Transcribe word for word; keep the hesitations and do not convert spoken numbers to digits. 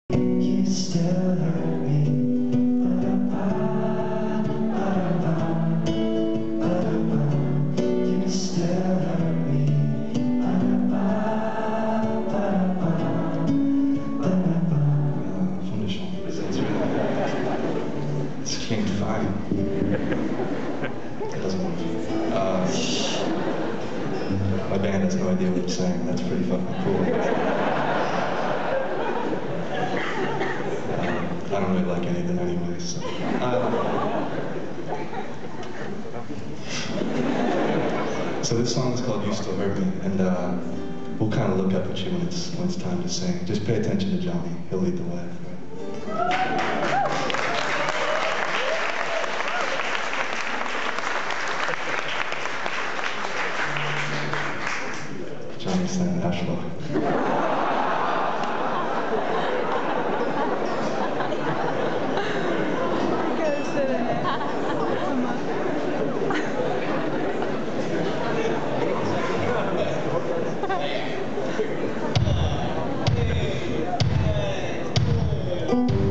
You still hurt me. You still hurt me. Wunderschön. It's klingt fine. It doesn't work. Uh, my band has no idea what I'm saying. That's pretty fucking cool. Uh, I don't really like anything anyway, so. Uh, so this song is called You Still Hurt Me, and uh, we'll kind of look up at you when it's, when it's time to sing. Just pay attention to Johnny. He'll lead the way. Johnny sang Ashlow. Thank you.